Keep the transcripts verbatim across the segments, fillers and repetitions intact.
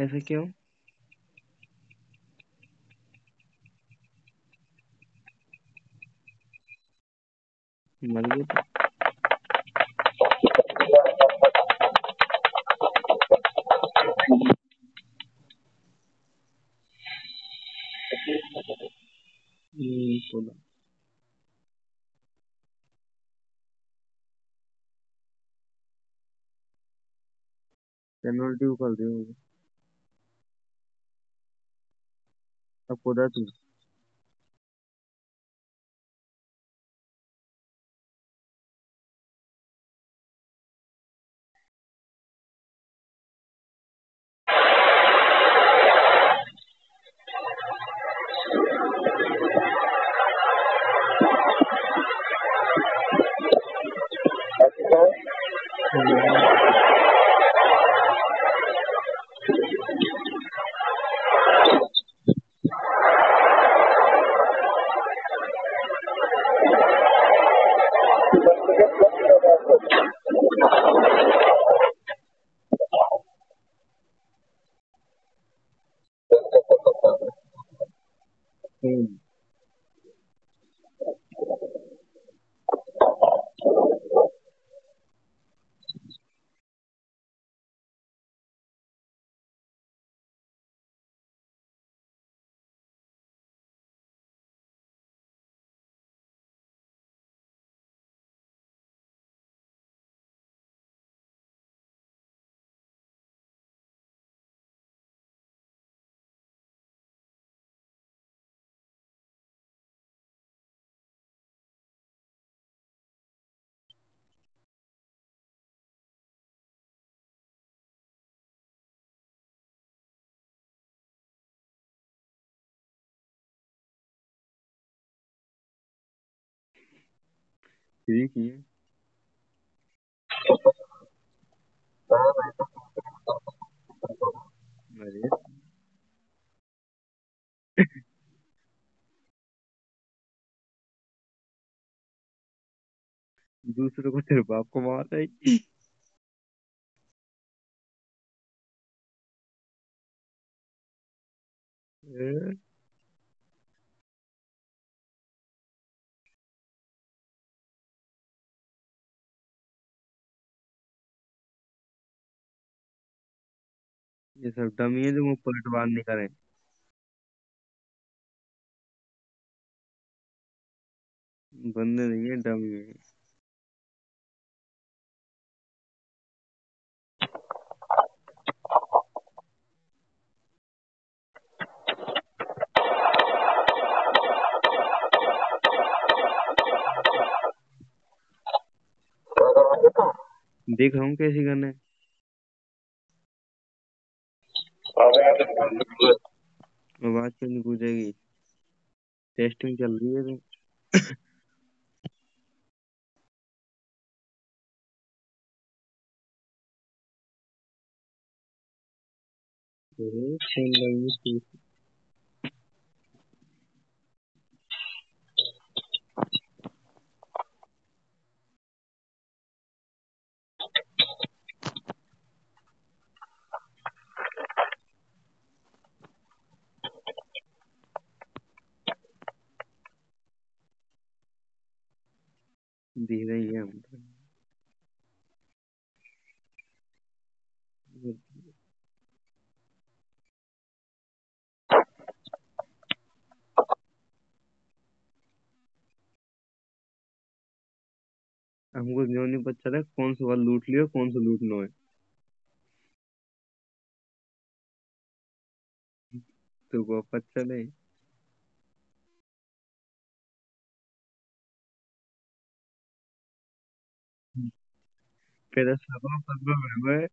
ऐसा क्यों? मर गए तो? हम्म, बोला। पेनल्टी कर दी होगी। अब खुदा तू। हम्म, हम्म, ठीक ही है। अरे दूसरे को तेरे बाप को मार है। ए, ये सब डमी है जो मुंह पलटवार नहीं करे। बंदे नहीं है, डमी है। देख रहा हूँ कैसी गन है। आवाज क्यों नहीं पूछेगी? टेस्टिंग चल रही है तो। अरे, फोन लगी थी। धीरे ही है हम तो। हमको जो नहीं पता चला कौन सा वाला लूट लियो कौन सा लूटना है। तो वो पता चले। फिर सगो सगो में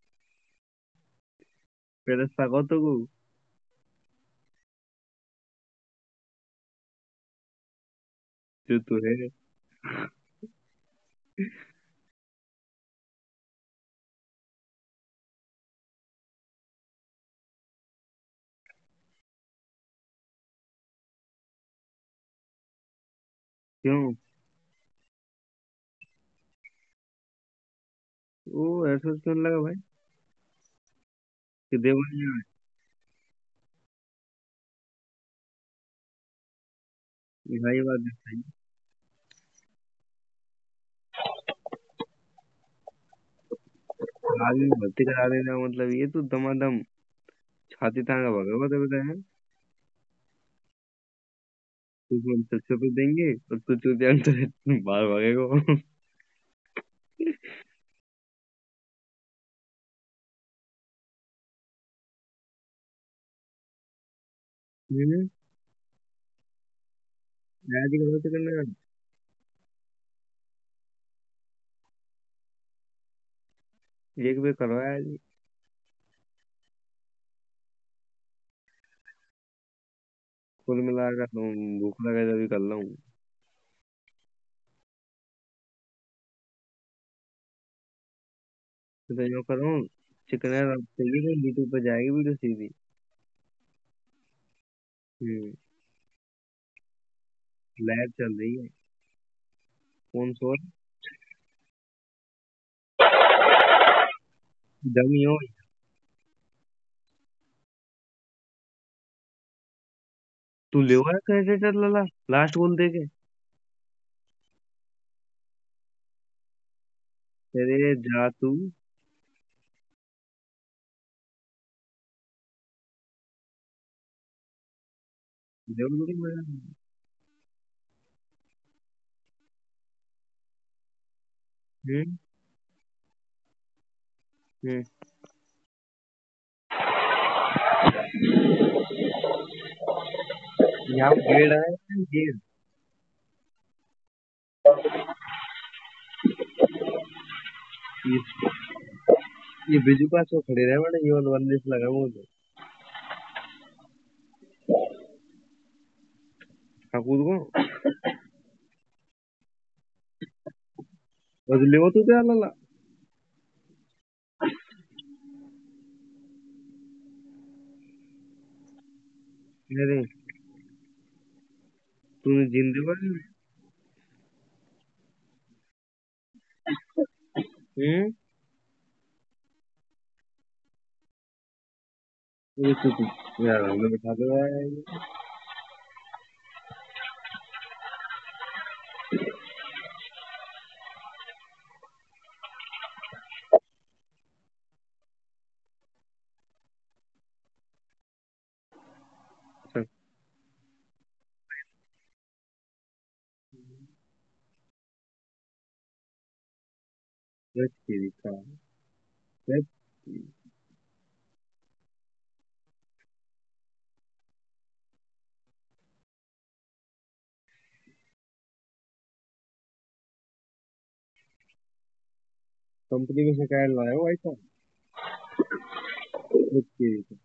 फिर सगो तो को जो तू है। क्यों? वो ऐसा क्यों लगा भाई? कि देवनिया है। हाँ ये बात भी सही है। आगे भर्ती करा देना मतलब ये तो दमादम छाती तांगा भगा बता बताए। तुझे हम सबसे पे देंगे और तू चूतिया अंतर बाहर भागेगा। हम्म। आज ही करो तो करना। एक भी करो आज। कुल मिलाकर तुम भूख लगा जब भी कर लो। तो यो करो चिकन चाहिए यूट्यूब पे जाएगी वीडियो सीधी। हम्म। लैब चल रही है। कौन सो दमी हो। तू ले आया कैसे लला लास्ट बोल दे के। तेरे जा तू। जरूरी मजा। हम्म। हम्म। यहाँ गेड़ है। गेड़। ये, ये बिजू का सो खड़े रहे बड़े ये वाला बंदिश लगा वो तो। हाँ कूद को। बस ले वो तू क्या लला। अरे तूने जिंदे पर। हम्म। ये तू तू यार हमने बैठा दो यार। अच्छा। बस तेरी का। बस। कंपनी में शिकायत लाया हो ऐसा। बस तेरी का।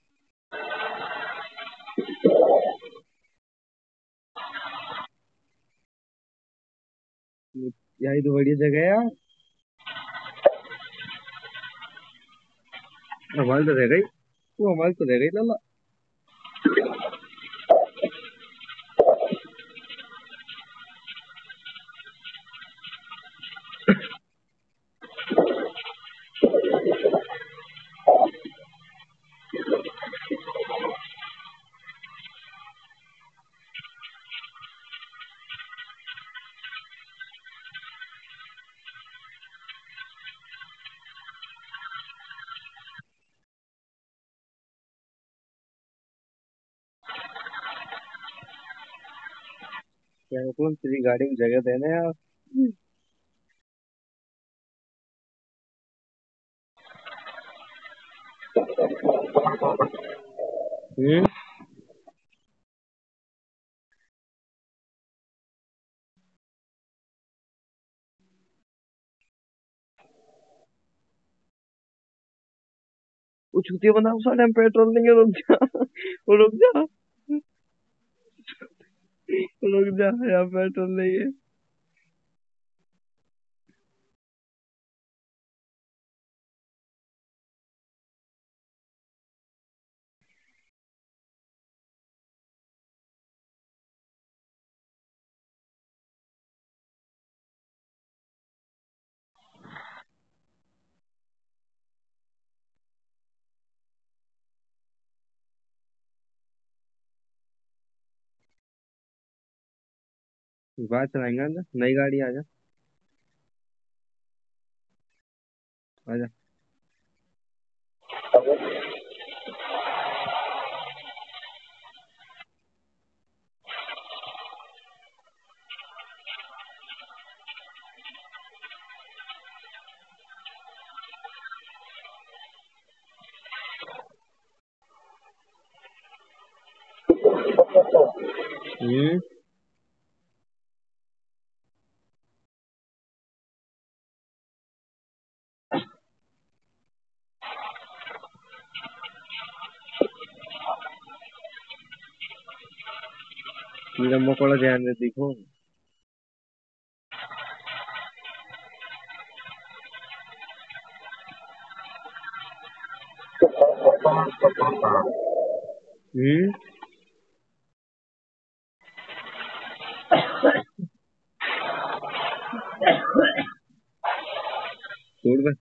यही तो बढ़िया जगह है यार। हमारे तो रह गई। वो हमारे तो रह गई लला। क्या कौन तेरी गाड़ी में जगह देना यार। हम्म। वो छुट्टी बनाओ साले हम पेट्रोल लेंगे रुक जा। वो रुक जा। रुक जा यार पेट्रोल लेंगे। बात चलाएंगे, आजा नई गाड़ी, आजा आजा। हम्म। कीड़ा मकोड़ा ध्यान से देखो। हम्म। छोड़ बस।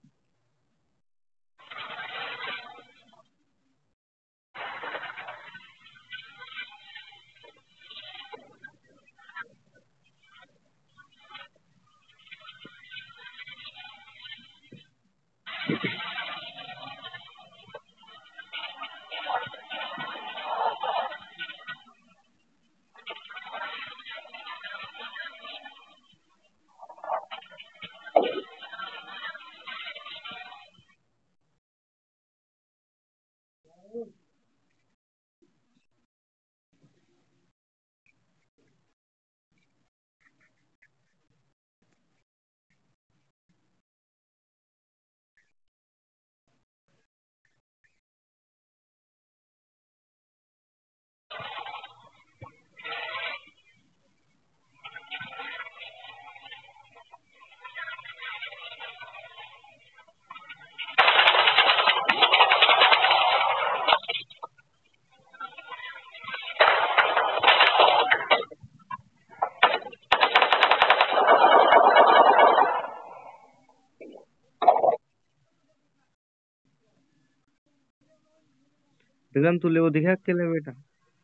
गगन तू ले वो दिखा अकेले बेटा।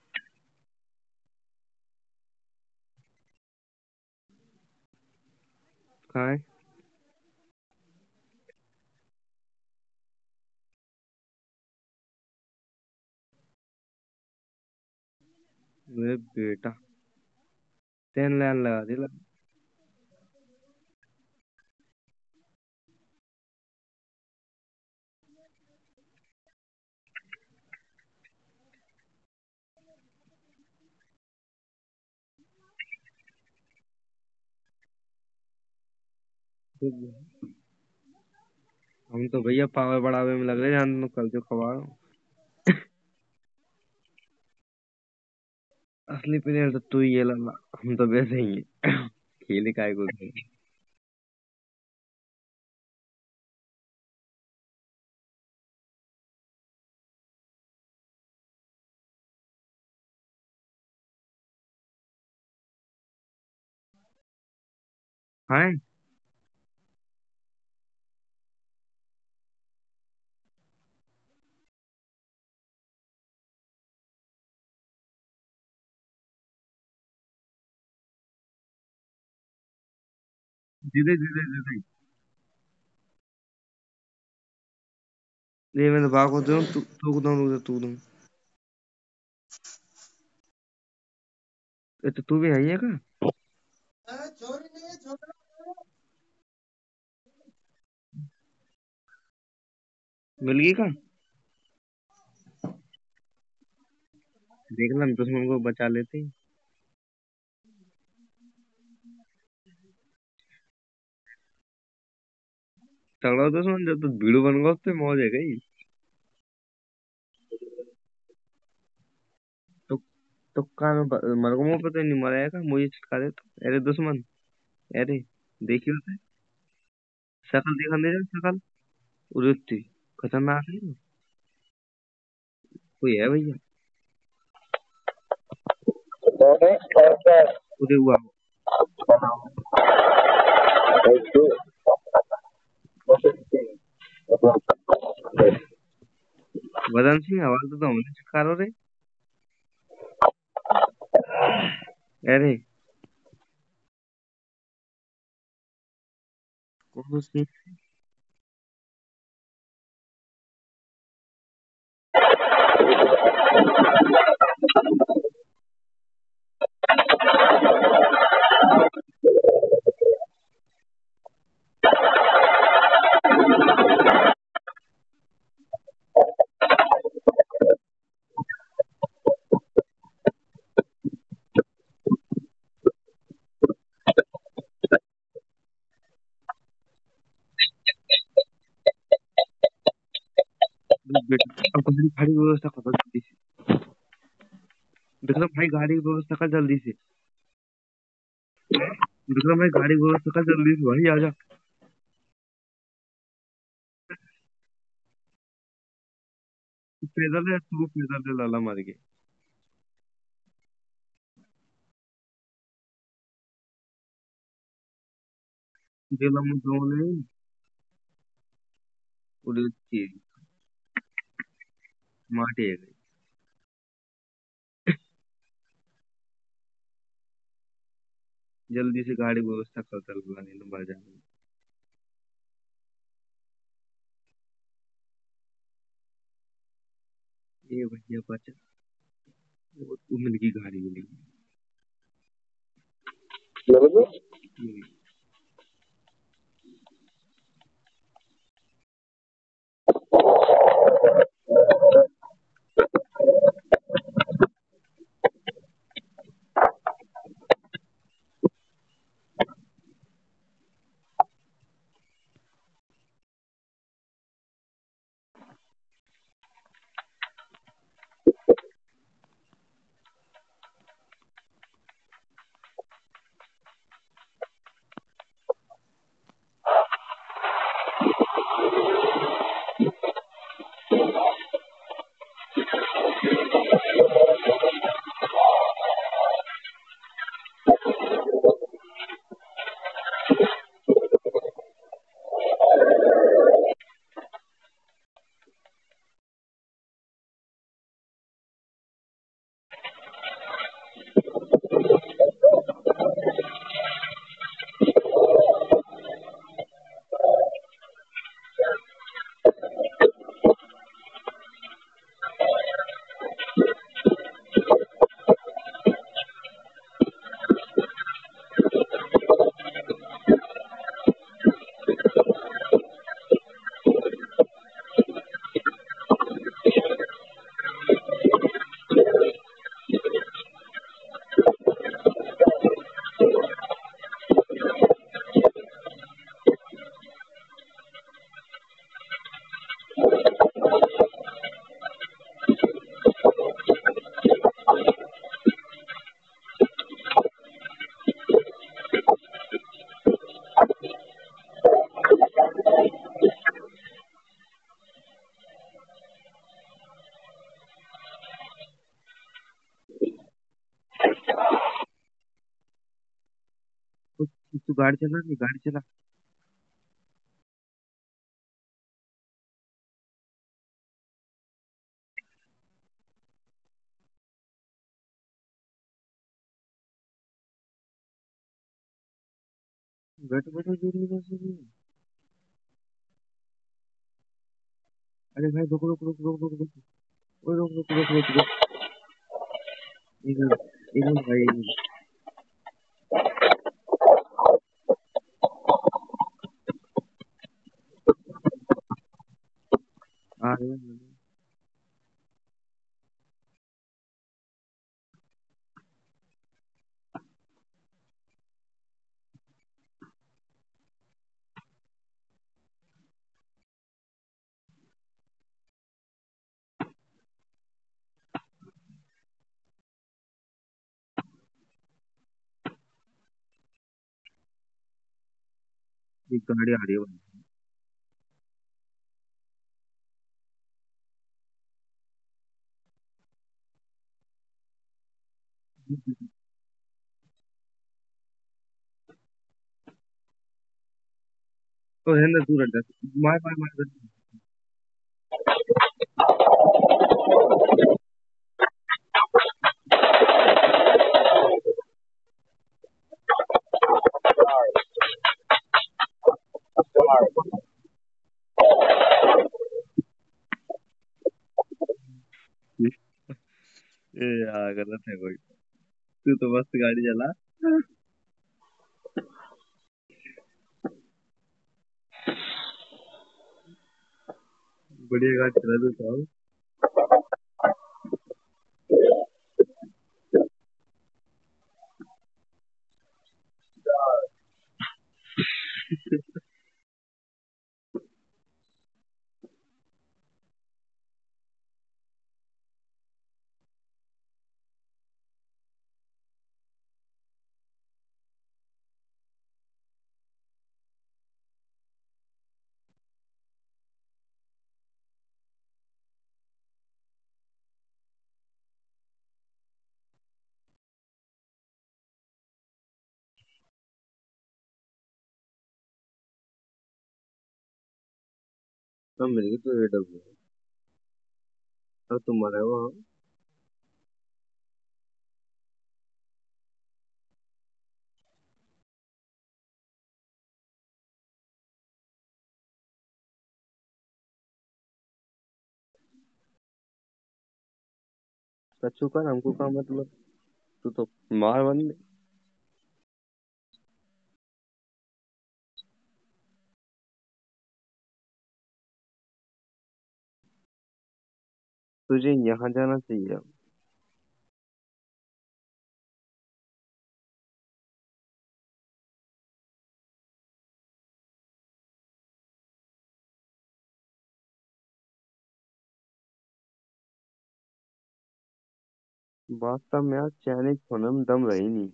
कहाँ है? मेरे बेटा तेन लाइन लगा दी लग। हम तो भैया पावर बढ़ावे में लग रहे हैं, जान तो कल जो खवा रहा हूँ। असली प्लेयर तो तू ही है लल्ला, हम तो वैसे ही है। खेले काय को थे। हाँ धीरे धीरे धीरे। ये मैं तो भाग होते हूँ, तू तू दूँ तू दूँ। ये तो तू भी है ही है का? मिल गई का? देख ला दुश्मन को बचा लेते ही। तगड़ा दुश्मन जब तो भीड़ू बन गया, उस पे मौज है गई। तो तो का में ब- मर को मुंह पता नहीं मरेगा, मुझे चिपका दे तो अरे दुश्मन। अरे देखियो उसे, शकल देखा दे जा शकल। उरे उत्ती खतरनाक है। कोई है भैया? उदय हुआ। वदन सिंह आवाज तो हमने चिपका रे। अरे उसने अब गाड़ी गाड़ी की व्यवस्था कर जल्दी से। विक्रम भाई गाड़ी की व्यवस्था कर जल्दी से। विक्रम भाई गाड़ी की व्यवस्था कर जल्दी से भाई आजा। पैदल है तू पैदल है लाला मार के। जेला में दो नहीं उड़ी थी माटी है गई। जल्दी से गाड़ी की व्यवस्था कर चल लाने न बाजार में। ये भैया बचा वो उमन की गाड़ी मिली। मिली। तू तू गाड़ी चला नहीं गाड़ी चला। बैठो बैठो जल्दी बस जल्दी। अरे भाई रुक रुक रुक रुक रुक रुक। ओए रुक रुक रुक रुक रुक। एक मिनट एक मिनट भाई एक मिनट। आ रहे हैं। एक गाड़ी आ रही है भाई। तो है ना तू रट जा। मार मार मार कर। ये यार गलत है कोई। तू तो मस्त गाड़ी चला। बढ़िया गाड़ी चला तू तो। सब मिल गई तो ये डब्बू। अब तुम मरे हो। सच्चू कर हमको का मतलब। तू तो मार बंद। तुझे यहाँ जाना चाहिए अब। वास्तव में आज चाइनीज खाने में दम रही नहीं।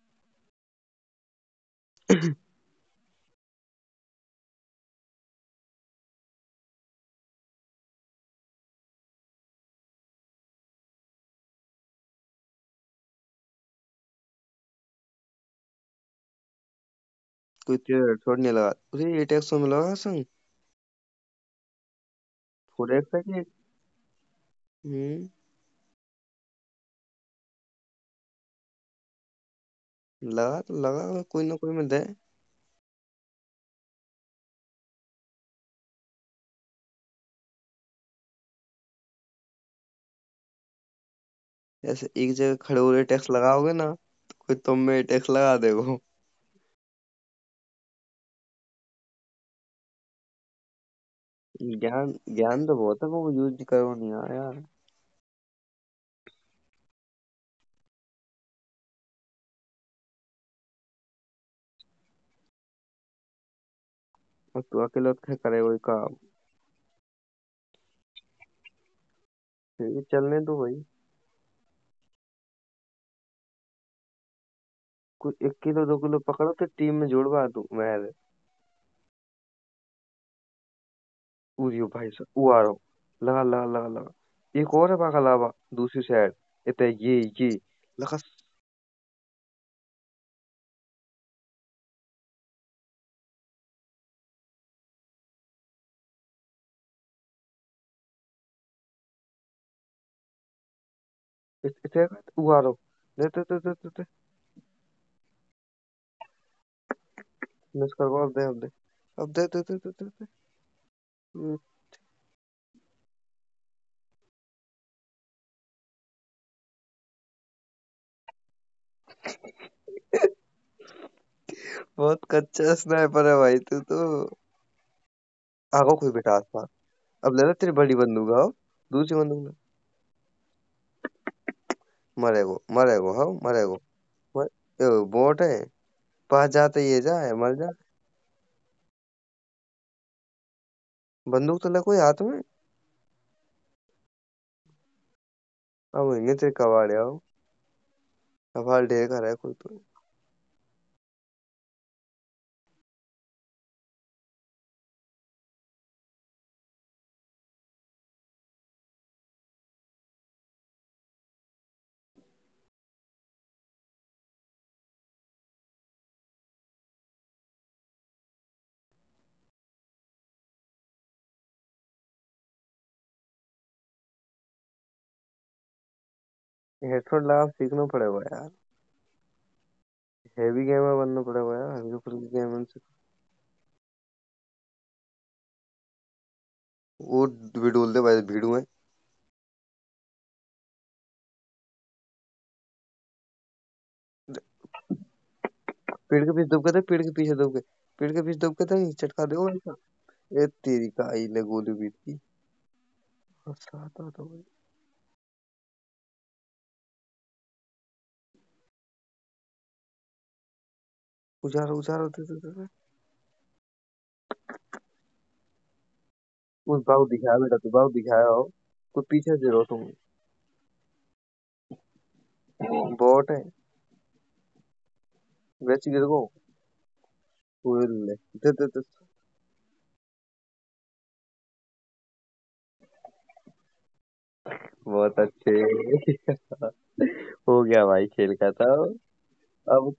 कोई तेरे थोड़ी नहीं लगा। अरे ये टैक्स में लगा संग। फोर एक्स है कि। हम्म। लगा तो लगा कोई ना कोई में दे। ऐसे एक जगह खड़े हो रहे टैक्स लगाओगे ना तो कोई तुम में टैक्स लगा देगो। ज्ञान ज्ञान तो बहुत है वो यूज करो नहीं यार यार। और तू अकेले क्या करे वही काम। ठीक है, चलने दो भाई। कुछ एक किलो दो किलो पकड़ो तो टीम में जुड़वा दूं मैं। उरियो भाई साहब वो आ रहा हूँ। लगा लगा लगा लगा। एक और है पागल लावा दूसरी साइड। इतने ये ये लगा। इत- इतने वो आ रहा हूँ। दे दे दे दे दे दे। मिस करवा अब दे अब दे। अब दे दे दे दे दे दे। हम्म, बहुत कच्चा स्नाइपर है भाई तू तो। आगो कोई बेटा आसपास। अब ले ले तेरी बड़ी बंदूक आओ। दूसरी बंदूक ले। मरेगो मरेगो हाँ मरेगो। मर, ए, बोट है। पास जाते ये जाए मर जा। बंदूक तो ले कोई हाथ में। अब इंगे तेरे कबाड़े आओ। सवाल ढेर कर है कोई तो। हेडशॉट लगा सीखना पड़ेगा यार। हेवी गेमर बनना पड़ेगा यार हल्के फुल्के गेम से। वो भी डोल दे भाई, भीड़ू है। पेड़ के पीछे दबके थे, पेड़ के पीछे दबके, पेड़ के पीछे दबके थे, चटका दे भाई। ए तेरी का आई ले गोली बीत की। हंसा था तो भाई। उजारो उजारो दे दे दे दे। उस बाबू दिखाया बेटा, तू बाबू दिखाया हो। कुछ पीछे से रहो तुम। बॉट है। वैसे गिर को। ओए ले दे दे दे। बहुत अच्छे। हो गया भाई, खेल का था। अब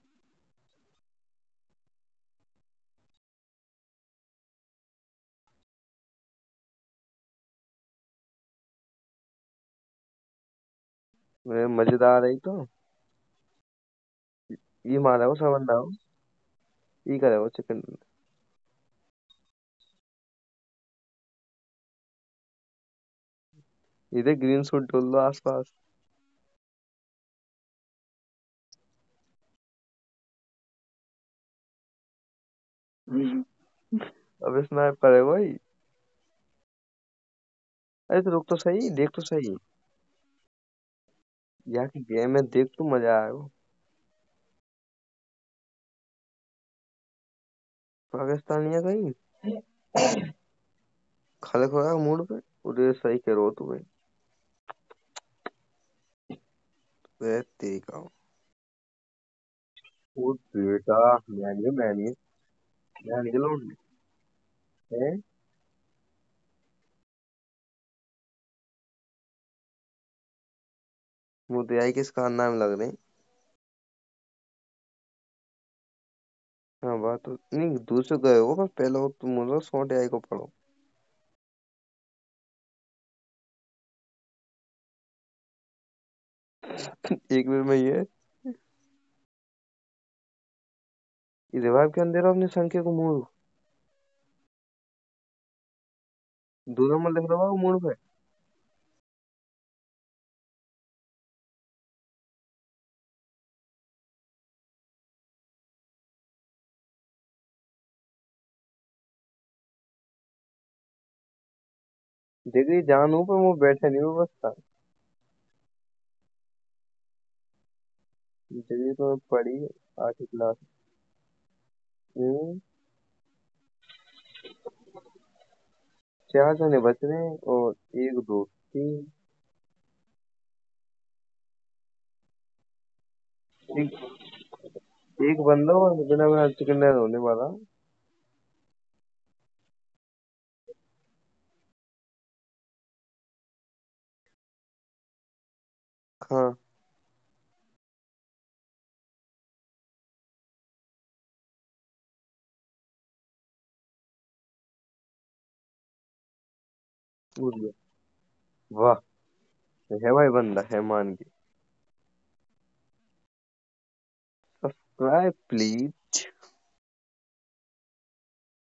मैं मजेदार है तो। ये मारा वो समझ हो। ये करे वो चिकन। इधर ग्रीन सूट डाल दो आसपास। अब स्नाइपर है भाई। अरे तो रुक तो सही, देख तो सही। यहाँ की गेम है, देख तो मजा आएगा। पाकिस्तानी है कहीं। खड़े खड़ा मूड पे। उधर सही कह रहे हो तू भाई। वे तेरी का। ओ बेटा। मैंने मैंने मैंने लोग है। मुझे आई किसका नाम लग रहे हैं। हाँ बात तो नहीं, दूसरे गए हो पर पहले वो तुम मुझे सोटे आई को पढ़ो। एक मिनट में ये। ये रिवाइव के अंदर अपनी संख्या को मूड। दो नंबर लिख रहा हूँ मूड पे। देखिए जानू पर वो बैठे नहीं वो बस था। जगह तो पड़ी है। आठ क्लास। हम्म। चार जने बच रहे हैं और एक दो तीन। एक, एक बंदा और बिना बिना चिकन डिनर होने वाला। हाँ। पूछ गया। वाह। है भाई, बंदा है मान के। Subscribe please.